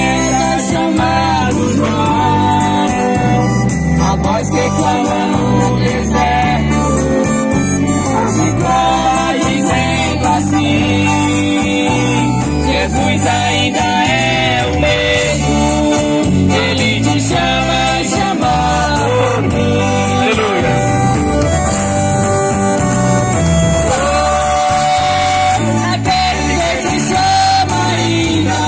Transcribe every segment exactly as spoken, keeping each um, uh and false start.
entra chamando os irmãos, a voz que clama no deserto, se clama dizendo assim: Jesus ainda é o mesmo, Ele te chama e chama por mim. Aleluia. Sou aquele que te chama ainda,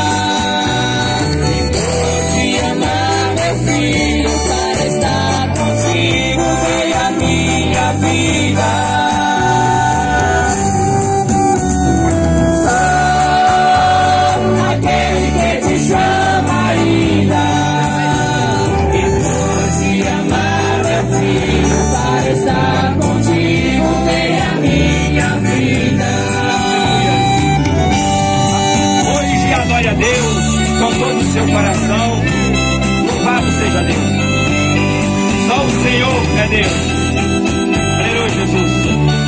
vou te amar, meu filho, para estar contigo em a minha vida. Estar contigo tem a minha vida. Hoje adore a Deus com todo o seu coração. Louvado seja Deus. Só o Senhor é Deus. Aleluia, Jesus.